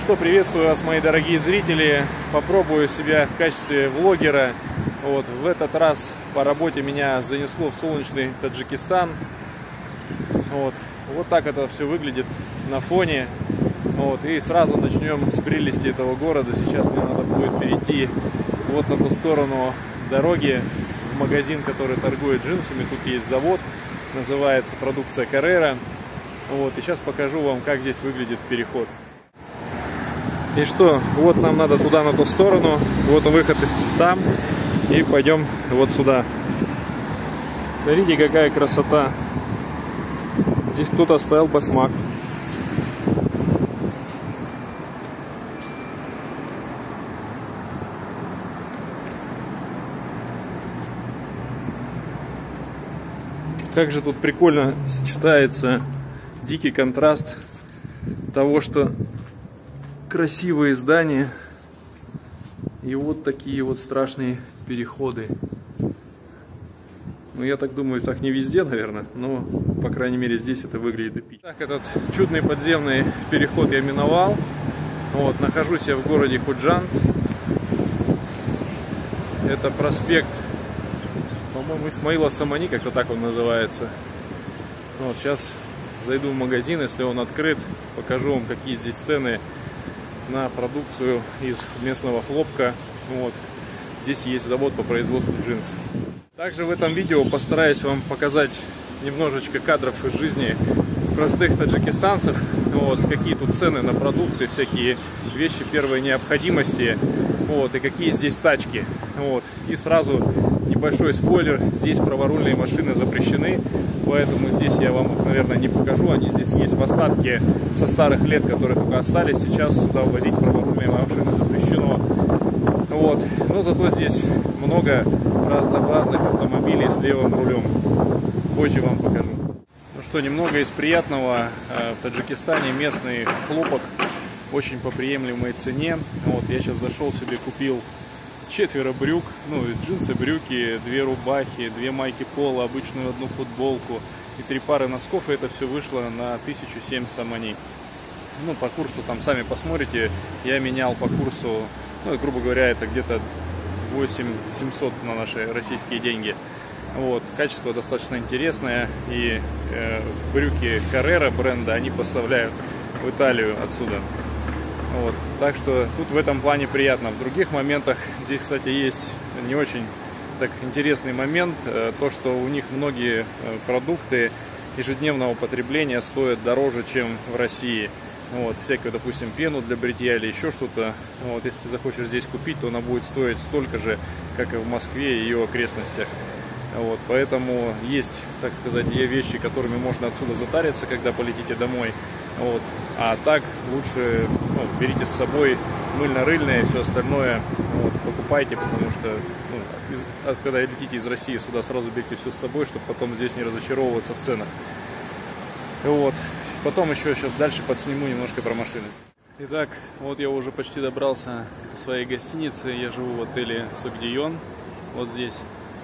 что, приветствую вас, мои дорогие зрители. Попробую себя в качестве влогера. Вот, в этот раз по работе меня занесло в солнечный Таджикистан. Вот так это все выглядит на фоне. Вот, и сразу начнем с прелести этого города. Сейчас мне надо будет перейти вот на ту сторону дороги, в магазин, который торгует джинсами. Тут есть завод, называется продукция Carrera. Вот, и сейчас покажу вам, как здесь выглядит переход. И что, вот нам надо туда, на ту сторону, вот выход там, и пойдем вот сюда. Смотрите, какая красота. Здесь кто-то оставил башмак. Как же тут прикольно сочетается дикий контраст того, что красивые здания и вот такие вот страшные переходы. Ну, я так думаю, так не везде, наверное, но, по крайней мере, здесь это выглядит эпично. Так, этот чудный подземный переход я миновал. Вот, нахожусь я в городе Худжанд. Это проспект, по-моему, Исмаила Самани, как-то так он называется. Вот, сейчас зайду в магазин, если он открыт, покажу вам, какие здесь цены на продукцию из местного хлопка. Вот. Здесь есть завод по производству джинс. Также в этом видео постараюсь вам показать немножечко кадров из жизни простых таджикистанцев. Вот, какие тут цены на продукты, всякие вещи первой необходимости. Вот, и какие здесь тачки. Вот. И сразу небольшой спойлер. Здесь праворульные машины запрещены. Поэтому здесь я вам их, наверное, не покажу. Они здесь есть в остатке со старых лет, которые только остались. Сейчас сюда ввозить праворульные машины запрещено. Вот. Но зато здесь много разнообразных автомобилей с левым рулем. Позже вам покажу. Ну что, немного из приятного. В Таджикистане местный хлопок очень по приемлемой цене. Вот, я сейчас зашел себе, купил 4 брюк, ну, джинсы, брюки, 2 рубахи, 2 майки пола, обычную одну футболку и 3 пары носков, и это все вышло на 1007 самани. Ну, по курсу там сами посмотрите, я менял по курсу, ну, грубо говоря, это где-то 8700 на наши российские деньги. Вот, качество достаточно интересное, и брюки Carrera бренда они поставляют в Италию отсюда. Вот, так что тут в этом плане приятно. В других моментах здесь, кстати, есть не очень так интересный момент, то, что у них многие продукты ежедневного потребления стоят дороже, чем в России. Вот, всякую, допустим, пену для бритья или еще что-то. Вот, если ты захочешь здесь купить, то она будет стоить столько же, как и в Москве и ее окрестностях. Вот, поэтому есть, так сказать, вещи, которыми можно отсюда затариться, когда полетите домой. Вот. А так лучше, ну, берите с собой мыльно-рыльное и все остальное. Вот, покупайте, потому что когда летите из России сюда, сразу берите все с собой, чтобы потом здесь не разочаровываться в ценах. Вот. Потом еще сейчас дальше подсниму немножко про машины. Итак, вот я уже почти добрался до своей гостиницы. Я живу в отеле Согдион. Вот здесь.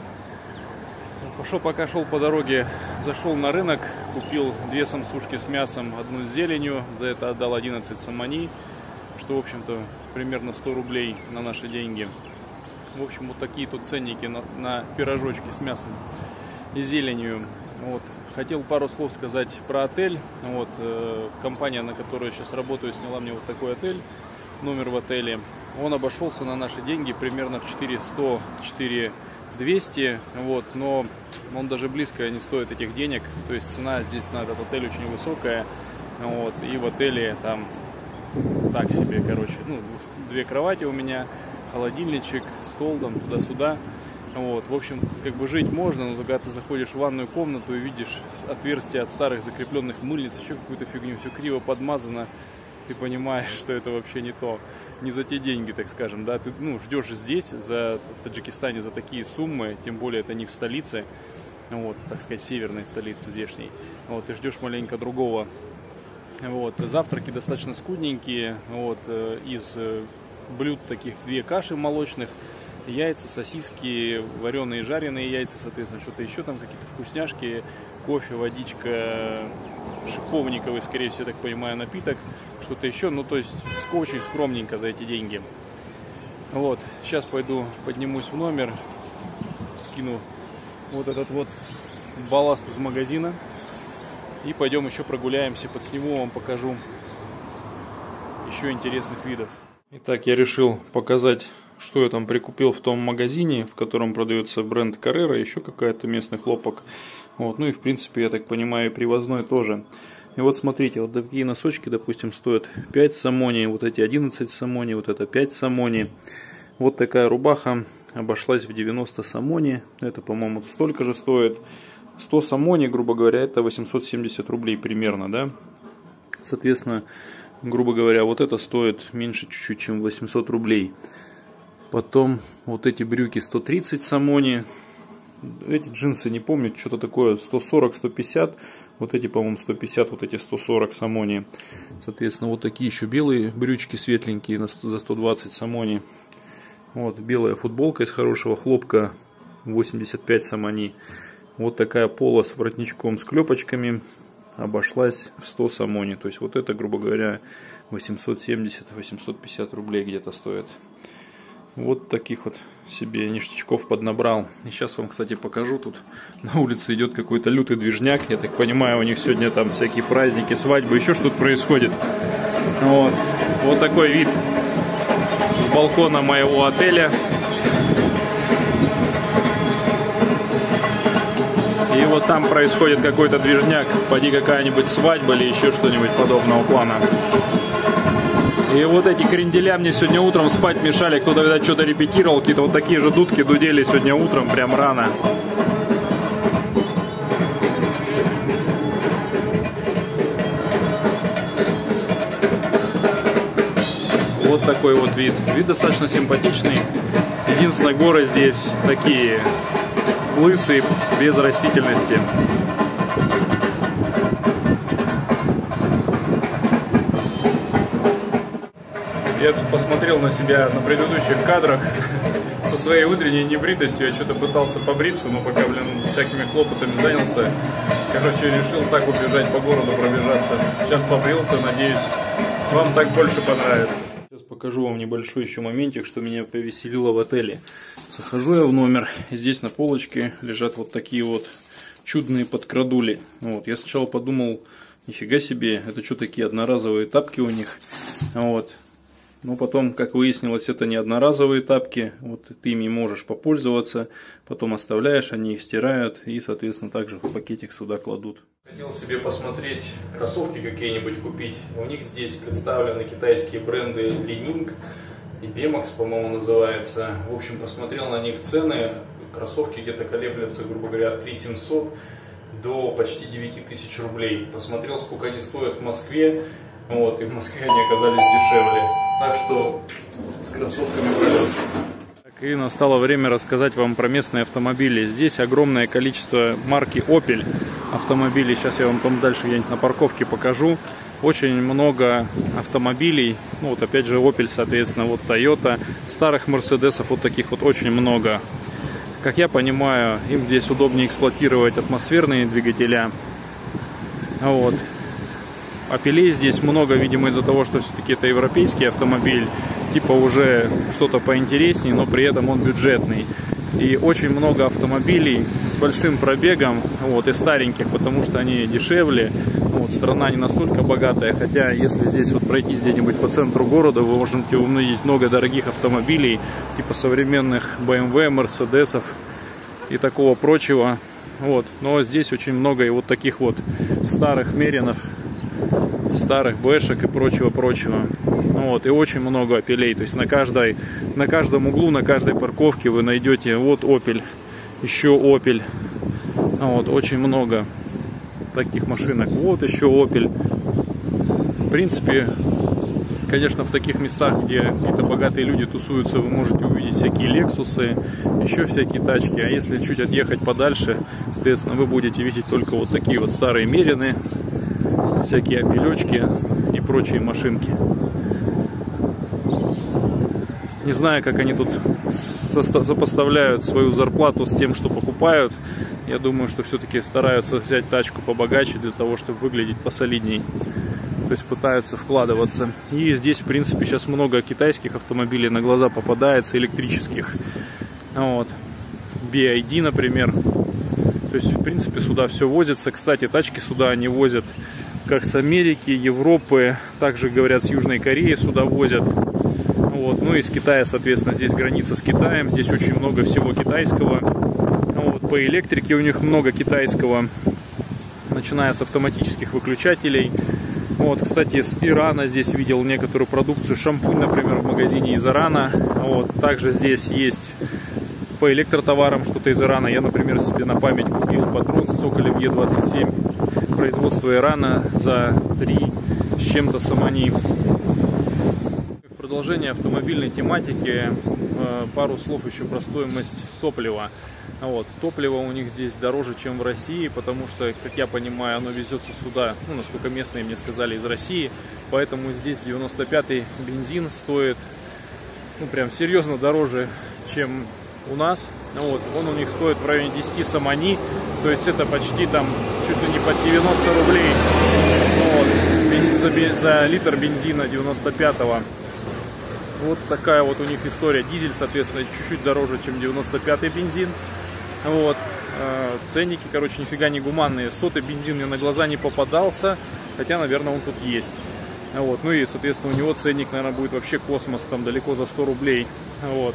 Пока шел по дороге, зашел на рынок, купил 2 самсушки с мясом, 1 с зеленью, за это отдал 11 самани, что, в общем-то, примерно 100 рублей на наши деньги. В общем, вот такие тут ценники на пирожочки с мясом и зеленью. Вот. Хотел пару слов сказать про отель. Вот, компания, на которой я сейчас работаю, сняла мне вот такой отель, номер в отеле. Он обошелся на наши деньги примерно в 4100, 4200, вот, но он даже близко не стоит этих денег, то есть цена здесь на этот отель очень высокая, вот, и в отеле там так себе, короче, ну, 2 кровати у меня, холодильничек, стол там туда-сюда, вот, в общем, как бы жить можно, но когда ты заходишь в ванную комнату и видишь отверстие от старых закрепленных мыльниц, еще какую-то фигню, все криво подмазано, ты понимаешь, что это вообще не то, не за те деньги, так скажем, да, ты, ну, ждешь здесь, в Таджикистане, за такие суммы, тем более это не в столице, вот, так сказать, в северной столице здешней, вот, ты ждешь маленько другого, вот, завтраки достаточно скудненькие, вот, из блюд таких 2 каши молочных, яйца, сосиски, вареные, жареные яйца, соответственно, что-то еще там, какие-то вкусняшки, кофе, водичка, шиповниковый, скорее всего, я так понимаю, напиток. Что-то еще, ну, то есть, очень скромненько за эти деньги. Вот, сейчас пойду поднимусь в номер, скину вот этот вот балласт из магазина. И пойдем еще прогуляемся, подсниму, вам покажу еще интересных видов. Итак, я решил показать, что я там прикупил в том магазине, в котором продается бренд Carrera, еще какая-то местный хлопок. Вот, ну и в принципе, я так понимаю, привозной тоже. И вот смотрите, вот такие носочки, допустим, стоят 5 самони, вот эти 11 самони, вот это 5 самони. Вот такая рубаха обошлась в 90 самони, это, по-моему, столько же стоит. 100 самони, грубо говоря, это 870 рублей примерно, да. Соответственно, грубо говоря, вот это стоит меньше чуть-чуть, чем 800 рублей. Потом вот эти брюки 130 самони. Эти джинсы, не помню, что-то такое 140-150. Вот эти, по-моему, 150, вот эти 140 самони. Соответственно, вот такие еще белые брючки светленькие за 120 самони. Вот белая футболка из хорошего хлопка 85 самони. Вот такая пола с воротничком с клепочками обошлась в 100 самони. То есть вот это, грубо говоря, 870-850 рублей где-то стоит. Вот таких вот себе ништячков поднабрал. И сейчас вам, кстати, покажу. Тут на улице идет какой-то лютый движняк. Я так понимаю, у них сегодня там всякие праздники, свадьбы, еще что-то происходит. Вот. Вот такой вид с балкона моего отеля. И вот там происходит какой-то движняк, поди какая-нибудь свадьба или еще что-нибудь подобного плана. И вот эти кренделя мне сегодня утром спать мешали, кто-то, видать, что-то репетировал, какие-то вот такие же дудки дудели сегодня утром, прям рано. Вот такой вот вид. Вид достаточно симпатичный. Единственное, горы здесь такие лысые, без растительности. Я тут посмотрел на себя на предыдущих кадрах со своей утренней небритостью. Я что-то пытался побриться, но пока, всякими хлопотами занялся. Короче, решил так убежать по городу, пробежаться. Сейчас побрился, надеюсь, вам так больше понравится. Сейчас покажу вам небольшой еще моментик, что меня повеселило в отеле. Захожу я в номер, и здесь на полочке лежат вот такие вот чудные подкрадули. Вот. Я сначала подумал, нифига себе, это что такие одноразовые тапки у них. Вот. Но потом, как выяснилось, это не одноразовые тапки. Вот ты ими можешь попользоваться, потом оставляешь, они их стирают и, соответственно, также в пакетик сюда кладут. Хотел себе посмотреть кроссовки какие-нибудь купить. У них здесь представлены китайские бренды Li-Ning и Bemax, по-моему, называется. В общем, посмотрел на них цены. Кроссовки где-то колеблются, грубо говоря, от 3700 до почти 9000 рублей. Посмотрел, сколько они стоят в Москве. Вот, и в Москве они оказались дешевле. Так что с кроссовками пройдет. И настало время рассказать вам про местные автомобили. Здесь огромное количество марки Opel автомобилей. Сейчас я вам там дальше где-нибудь на парковке покажу. Очень много автомобилей. Ну вот опять же Opel, соответственно, вот Toyota. Старых Мерседесов вот таких вот очень много. Как я понимаю, им здесь удобнее эксплуатировать атмосферные двигателя. Вот. Опелей здесь много, видимо, из-за того, что все-таки это европейский автомобиль, типа уже что-то поинтереснее, но при этом он бюджетный. И очень много автомобилей с большим пробегом, вот, и стареньких, потому что они дешевле. Вот, страна не настолько богатая, хотя если здесь вот пройтись где-нибудь по центру города, вы можете увидеть много дорогих автомобилей, типа современных BMW, Мерседесов и такого прочего. Вот. Но здесь очень много и вот таких вот старых Меринов, старых Бэшек и прочего-прочего. Вот, и очень много Опелей. То есть на каждом углу, на каждой парковке вы найдете вот Opel, еще Opel. Вот, очень много таких машинок. Вот еще Opel. В принципе, конечно, в таких местах, где какие-то богатые люди тусуются, вы можете увидеть всякие Лексусы, еще всякие тачки. А если чуть отъехать подальше, соответственно, вы будете видеть только вот такие вот старые Мерины, всякие Опелечки и прочие машинки. Не знаю, как они тут сопоставляют свою зарплату с тем, что покупают. Я думаю, что все-таки стараются взять тачку побогаче для того, чтобы выглядеть посолидней. То есть пытаются вкладываться. И здесь, в принципе, сейчас много китайских автомобилей на глаза попадается, электрических. Вот. BYD, например. То есть, в принципе, сюда все возится. Кстати, тачки сюда они возят как с Америки, Европы, также, говорят, с Южной Кореи сюда возят. Вот. Ну и с Китая, соответственно, здесь граница с Китаем. Здесь очень много всего китайского. Вот. По электрике у них много китайского, начиная с автоматических выключателей. Вот, кстати, с Ирана здесь видел некоторую продукцию, шампунь, например, в магазине из Ирана. Вот, также здесь есть по электротоварам что-то из Ирана. Я, например, себе на память купил патрон с цоколем Е27 производства Ирана за 3 с чем-то самани. В продолжение автомобильной тематики пару слов еще про стоимость топлива. Вот. Топливо у них здесь дороже, чем в России, потому что, как я понимаю, оно везется сюда, ну, насколько местные мне сказали, из России. Поэтому здесь 95-й бензин стоит, ну, прям серьезно дороже, чем у нас. Вот. Он у них стоит в районе 10 самани, то есть это почти там чуть ли не под 90 рублей вот, за литр бензина 95-го. Вот такая вот у них история. Дизель, соответственно, чуть-чуть дороже, чем 95-й бензин. Вот. Ценники, короче, нифига не гуманные. 100-й бензин мне на глаза не попадался, хотя, наверное, он тут есть. Вот. Ну и, соответственно, у него ценник, наверное, будет вообще космос, там далеко за 100 рублей. Вот.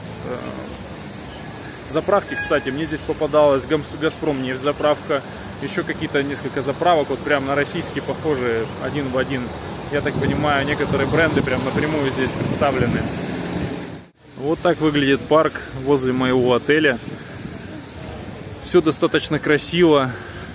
Заправки, кстати, мне здесь попадалась Газпром нефть-заправка, еще какие-то несколько заправок, вот прям на российские похожие, один в один. Я так понимаю, некоторые бренды прям напрямую здесь представлены. Вот так выглядит парк возле моего отеля. Все достаточно красиво,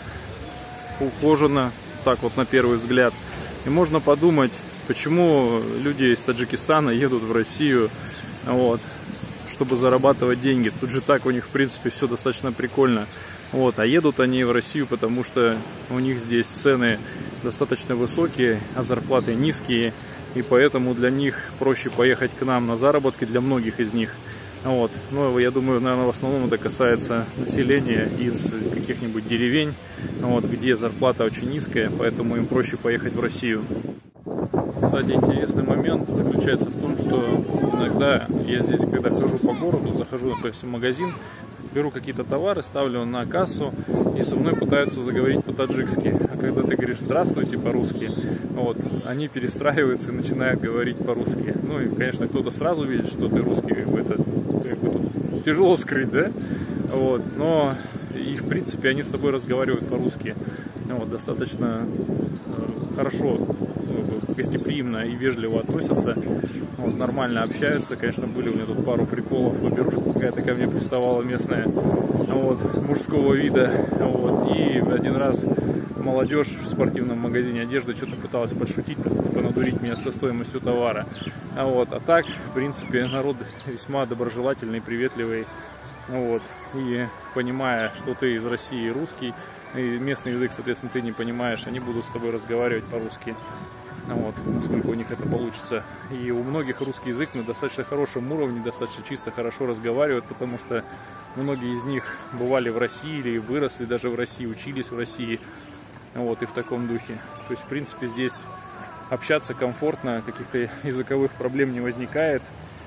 ухожено, так вот на первый взгляд. И можно подумать, почему люди из Таджикистана едут в Россию, вот, чтобы зарабатывать деньги. Тут же так у них, в принципе, все достаточно прикольно. Вот, а едут они в Россию, потому что у них здесь цены достаточно высокие, а зарплаты низкие. И поэтому для них проще поехать к нам на заработки, для многих из них. Вот. Но я думаю, наверное, в основном это касается населения из каких-нибудь деревень, вот, где зарплата очень низкая, поэтому им проще поехать в Россию. Кстати, интересный момент заключается в том, что иногда я здесь, когда хожу по городу, захожу, допустим, в магазин, беру какие-то товары, ставлю на кассу, и со мной пытаются заговорить по-таджикски. А когда ты говоришь «здравствуйте» по-русски, вот, они перестраиваются и начинают говорить по-русски. Ну и, конечно, кто-то сразу видит, что ты русский, это как бы тут тяжело скрыть, да? Вот, но и, в принципе, они с тобой разговаривают по-русски. Вот, достаточно хорошо, гостеприимно и вежливо относятся, вот, нормально общаются. Конечно, были у меня тут пару приколов, берушка какая-то ко мне приставала местная, вот, мужского вида, вот, и один раз молодежь в спортивном магазине одежды что-то пыталась подшутить, типа надурить меня со стоимостью товара, вот, а так, в принципе, народ весьма доброжелательный, приветливый, вот, и понимая, что ты из России русский, и местный язык, соответственно, ты не понимаешь, они будут с тобой разговаривать по-русски. Вот, насколько у них это получится. И у многих русский язык на достаточно хорошем уровне, достаточно чисто, хорошо разговаривают, потому что многие из них бывали в России или выросли даже в России, учились в России, вот, и в таком духе. То есть, в принципе, здесь общаться комфортно, каких-то языковых проблем не возникает.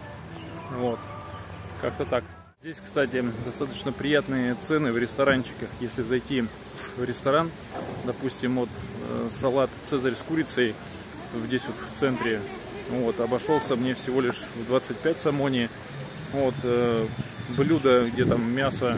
Вот, как-то так. Здесь, кстати, достаточно приятные цены в ресторанчиках. Если зайти в ресторан, допустим, вот салат «Цезарь» с курицей, здесь вот в центре, вот, обошелся мне всего лишь в 25 самони. Вот, блюдо, где там мясо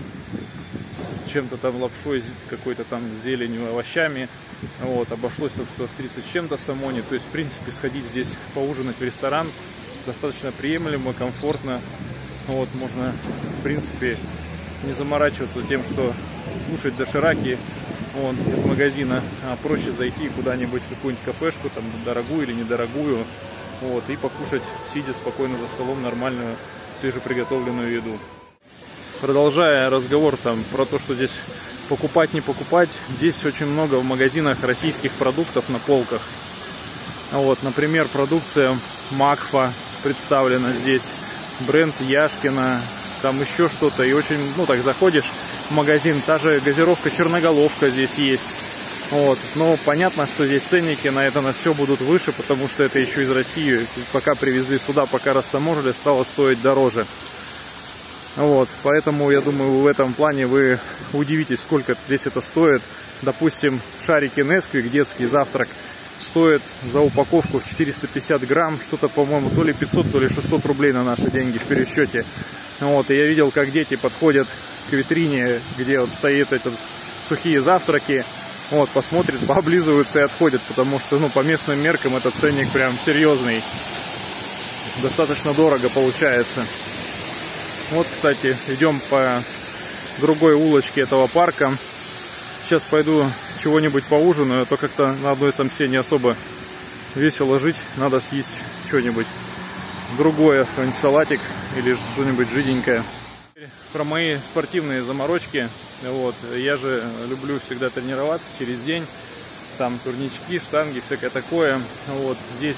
с чем-то там лапшой, какой-то там зеленью, овощами, вот, обошлось то, что в 30 с чем-то самони. То есть, в принципе, сходить здесь поужинать в ресторан достаточно приемлемо, комфортно. Вот, можно, в принципе, не заморачиваться тем, что кушать дошираки вон, из магазина, а проще зайти куда-нибудь в какую-нибудь кафешку, там, дорогую или недорогую, вот, и покушать, сидя спокойно за столом, нормальную, свежеприготовленную еду. Продолжая разговор там про то, что здесь покупать, не покупать, здесь очень много в магазинах российских продуктов на полках. Вот, например, продукция Макфа представлена здесь, бренд Яшкино, там еще что-то, и очень, ну так заходишь, в магазин. Та же газировка Черноголовка здесь есть. Вот. Но понятно, что здесь ценники на это на все будут выше, потому что это еще из России. Пока привезли сюда, пока растаможили, стало стоить дороже. Вот. Поэтому, я думаю, в этом плане вы удивитесь, сколько здесь это стоит. Допустим, шарики Nesquik, детский завтрак, стоит за упаковку в 450 грамм, что-то, по-моему, то ли 500, то ли 600 рублей на наши деньги в пересчете. Вот. И я видел, как дети подходят к витрине, где вот стоит этот сухие завтраки. Вот, посмотрят, пооблизываются и отходят, потому что, ну, по местным меркам этот ценник прям серьезный. Достаточно дорого получается. Вот, кстати, идем по другой улочке этого парка. Сейчас пойду чего-нибудь поужинаю, а то как-то на одной самсе не особо весело жить. Надо съесть что-нибудь другое, какой-нибудь салатик или что-нибудь жиденькое. Про мои спортивные заморочки. Вот, я же люблю всегда тренироваться через день. Там турнички, штанги, всякое такое. Вот, здесь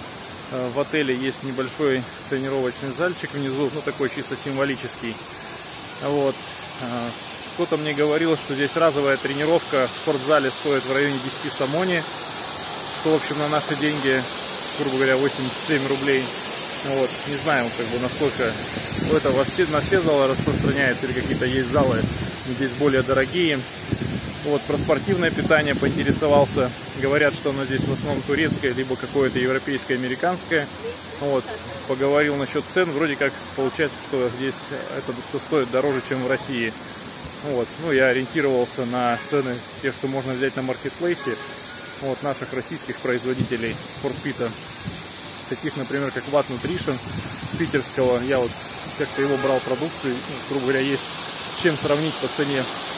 в отеле есть небольшой тренировочный зальчик внизу, ну такой чисто символический. Вот. Кто-то мне говорил, что здесь разовая тренировка в спортзале стоит в районе 10 самони, что, в общем, на наши деньги, грубо говоря, 87 рублей. Вот. Не знаю, как бы, насколько это на все залы распространяется, или какие-то есть залы здесь более дорогие. Вот, про спортивное питание поинтересовался. Говорят, что оно здесь в основном турецкое, либо какое-то европейское, американское. Вот, поговорил насчет цен. Вроде как получается, что здесь это все стоит дороже, чем в России. Вот, ну, я ориентировался на цены, те, что можно взять на маркетплейсе. Вот, наших российских производителей спортпита. Таких, например, как Watt Nutrition питерского. Я вот как-то его брал продукцию, ну, грубо говоря, есть с чем сравнить по цене.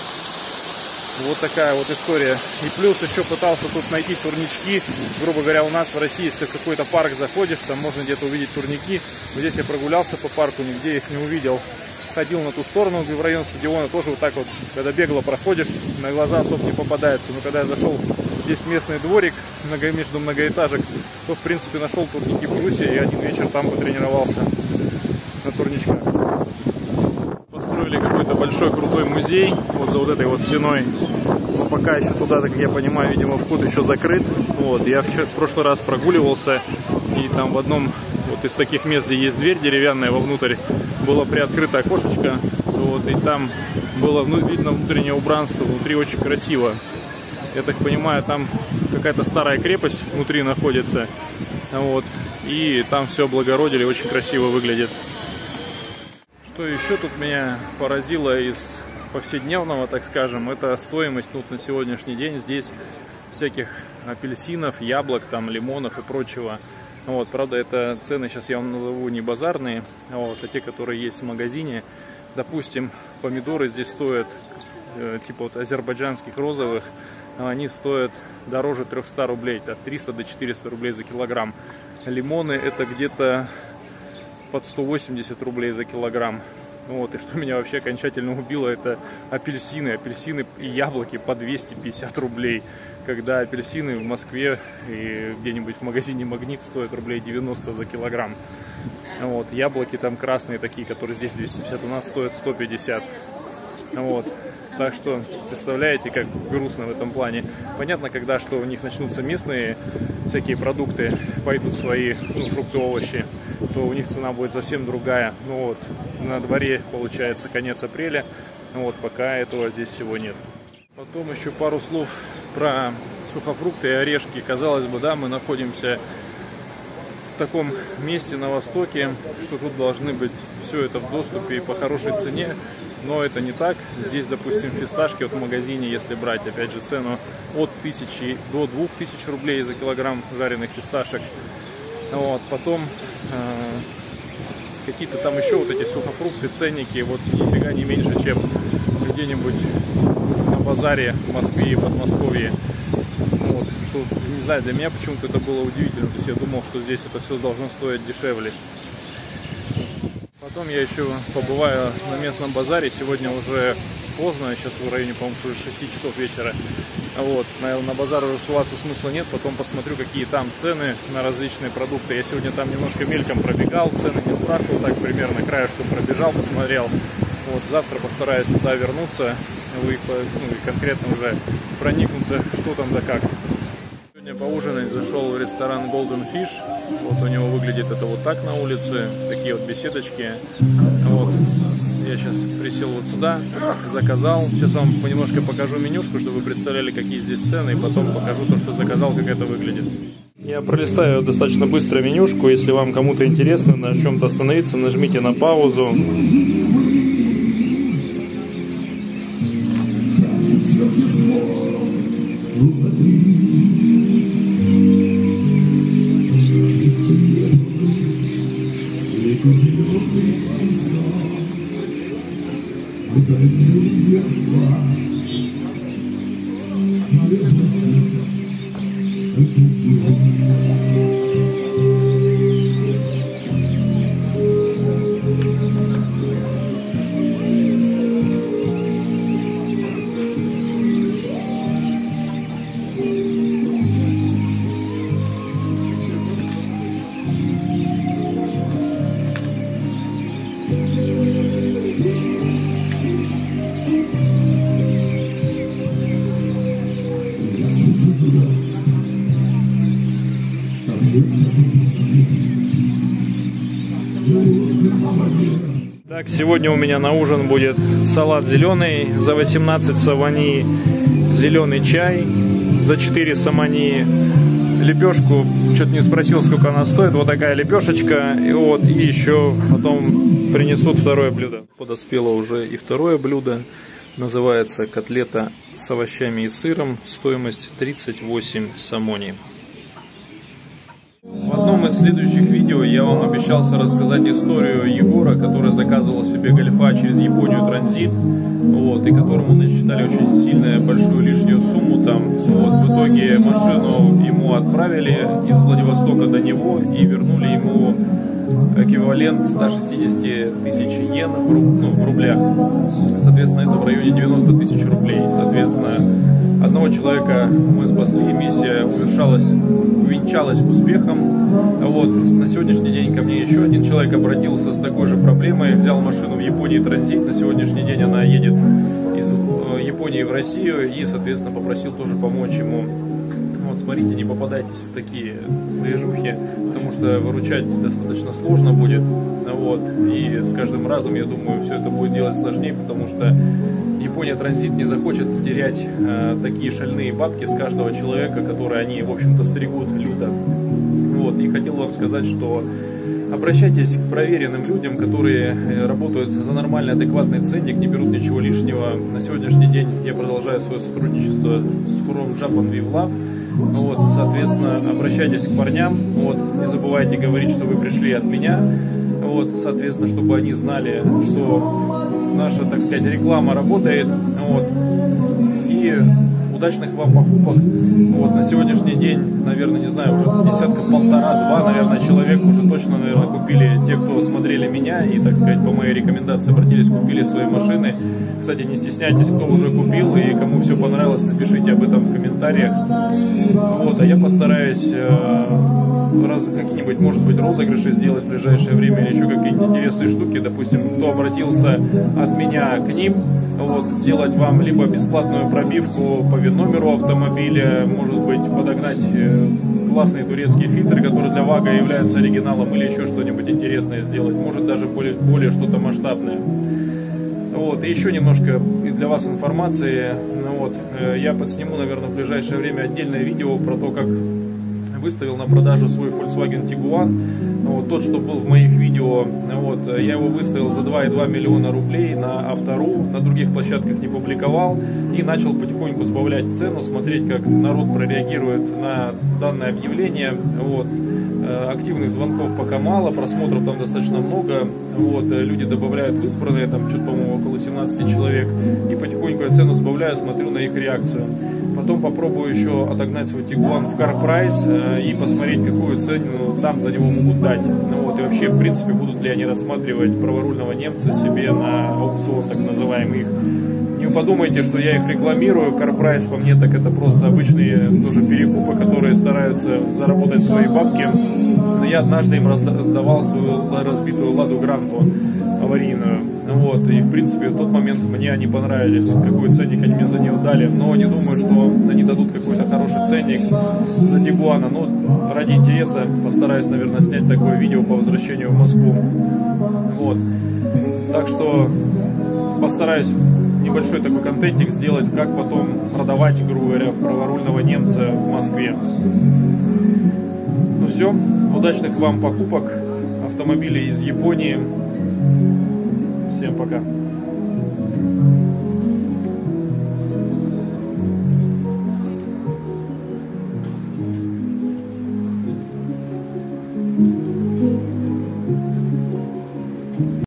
Вот такая вот история. И плюс еще пытался тут найти турнички. Грубо говоря, у нас в России, если в какой-то парк заходишь, там можно где-то увидеть турники. Вот здесь я прогулялся по парку, нигде их не увидел. Ходил на ту сторону, в район стадиона, тоже вот так вот, когда бегло проходишь, на глаза особо не попадается. Но когда я зашел, здесь местный дворик между многоэтажек, то в принципе нашел турники в Брусья и один вечер там потренировался на турничках. Построили какой-то большой крутой музей вот за вот этой вот стеной. Но пока еще туда, как я понимаю, видимо, вход еще закрыт. Вот, я в прошлый раз прогуливался, и там в одном вот из таких мест, где есть дверь деревянная, вовнутрь было приоткрыто окошечко. Вот, и там было видно внутреннее убранство, внутри очень красиво. Я так понимаю, там какая-то старая крепость внутри находится. Вот, и там все облагородили, очень красиво выглядит. Что еще тут меня поразило из повседневного, так скажем, это стоимость тут на сегодняшний день. Здесь всяких апельсинов, яблок, там, лимонов и прочего. Вот, правда, это цены сейчас я вам назову не базарные, вот, а те, которые есть в магазине. Допустим, помидоры здесь стоят, типа вот азербайджанских розовых, они стоят дороже 300 рублей, от 300 до 400 рублей за килограмм. Лимоны это где-то под 180 рублей за килограмм. Вот, и что меня вообще окончательно убило, это апельсины. Апельсины и яблоки по 250 рублей. Когда апельсины в Москве и где-нибудь в магазине Магнит стоят рублей 90 за килограмм. Вот, яблоки там красные такие, которые здесь 250, у нас стоят 150. Вот. Так что, представляете, как грустно в этом плане. Понятно, когда что у них начнутся местные всякие продукты, пойдут свои фрукты, овощи, то у них цена будет совсем другая. Ну вот, на дворе получается конец апреля, вот, пока этого здесь всего нет. Потом еще пару слов про сухофрукты и орешки. Казалось бы, да, мы находимся в таком месте на востоке, что тут должны быть все это в доступе и по хорошей цене. Но это не так. Здесь, допустим, фисташки вот в магазине, если брать, опять же, цену от 1000 до 2000 рублей за килограмм жареных фисташек. Вот, потом какие-то там еще вот эти сухофрукты, ценники, вот нифига не меньше, чем где-нибудь на базаре в Москве и Подмосковье. Вот, что, не знаю, для меня почему-то это было удивительно. То есть я думал, что здесь это все должно стоить дешевле. Потом я еще побываю на местном базаре. Сегодня уже поздно, сейчас в районе, по-моему, 6 часов вечера. Вот, на базар уже суваться смысла нет. Потом посмотрю, какие там цены на различные продукты. Я сегодня там немножко мельком пробегал, цены не спрашивал, так примерно краешком пробежал, посмотрел. Вот, завтра постараюсь туда вернуться, и конкретно уже проникнуться, что там да как. Сегодня поужинать зашел в ресторан Golden Fish. Вот у него выглядит это вот так на улице, такие вот беседочки. Вот. Я сейчас присел вот сюда, заказал. Сейчас вам немножко покажу менюшку, чтобы вы представляли, какие здесь цены, и потом покажу то, что заказал, как это выглядит. Я пролистаю достаточно быстро менюшку. Если вам кому-то интересно на чем-то остановиться, нажмите на паузу. Так, сегодня у меня на ужин будет салат зеленый за 18 савани, зеленый чай за 4 самани, лепешку, что-то не спросил, сколько она стоит, вот такая лепешечка, и вот, и еще потом принесут второе блюдо. Подоспело уже и второе блюдо, называется котлета с овощами и сыром, стоимость 38 самони. В одном из следующих видео я вам обещался рассказать историю Егора, который заказывал себе гольфа через Японию транзит, вот, и которому насчитали очень сильную большую лишнюю сумму там. Вот, в итоге машину ему отправили из Владивостока до него и вернули ему эквивалент 160 тысяч йен в рублях. Соответственно, это в районе 90 тысяч рублей. Соответственно, одного человека мы спасли, миссия увенчалась успехом. Вот, на сегодняшний день ко мне еще один человек обратился с такой же проблемой, взял машину в Японии транзит, на сегодняшний день она едет из Японии в Россию и, соответственно, попросил тоже помочь ему. Вот, смотрите, не попадайтесь в такие движухи, потому что выручать достаточно сложно будет. Вот, и с каждым разом, я думаю, все это будет делать сложнее, потому что Япония транзит не захочет терять такие шальные бабки с каждого человека, которые они, в общем-то, стригут люто. Вот, и хотел вам сказать, что обращайтесь к проверенным людям, которые работают за нормальный, адекватный ценник, не берут ничего лишнего. На сегодняшний день я продолжаю свое сотрудничество с From Japan with Love. Вот, соответственно, обращайтесь к парням. Вот, не забывайте говорить, что вы пришли от меня. Вот, соответственно, чтобы они знали, что наша, так сказать, реклама работает. Вот, и удачных вам покупок. Вот, на сегодняшний день, наверное, не знаю, уже десятка, полтора-два, наверное, человек уже точно, наверное, купили, те, кто смотрели меня и, так сказать, по моей рекомендации обратились, купили свои машины. Кстати, не стесняйтесь, кто уже купил и кому все понравилось, напишите об этом в комментариях. Вот, а я постараюсь какие-нибудь, может быть, розыгрыши сделать в ближайшее время или еще какие-нибудь интересные штуки. Допустим, кто обратился от меня к ним, вот, сделать вам либо бесплатную пробивку по ВИН-номеру автомобиля, может быть, подогнать классные турецкие фильтры, которые для ВАГа являются оригиналом, или еще что-нибудь интересное сделать, может даже более что-то масштабное. Вот, и еще немножко для вас информации. Вот, я подсниму, наверное, в ближайшее время отдельное видео про то, как выставил на продажу свой Volkswagen Tiguan. Вот, тот, что был в моих видео, вот, я его выставил за 2,2 миллиона рублей на Автору, на других площадках не публиковал, и начал потихоньку сбавлять цену, смотреть, как народ прореагирует на данное объявление. Вот. Активных звонков пока мало, просмотров там достаточно много. Вот, люди добавляют в избранные, там что-то, по-моему, около 17 человек, и потихоньку я цену сбавляю, смотрю на их реакцию. Потом попробую еще отогнать свой Tiguan в CarPrice и посмотреть, какую цену там за него могут дать. Ну, вот, и вообще, в принципе, будут ли они рассматривать праворульного немца себе на аукцион, так называемый. Не подумайте, что я их рекламирую. CarPrice по мне так это просто обычные тоже перекупы, которые стараются заработать свои бабки. Но я однажды им сдавал свою разбитую Ладу Гранту. аварийную. Вот, и в принципе в тот момент мне они понравились, какой ценник они мне за нее дали, но не думаю, что они дадут какой-то хороший ценник за Тигуана. Но ради интереса постараюсь, наверное, снять такое видео по возвращению в Москву. Вот, так что постараюсь небольшой такой контентик сделать, как потом продавать, грубо говоря, праворульного немца в Москве. Ну все, удачных вам покупок автомобилей из Японии. Всем пока.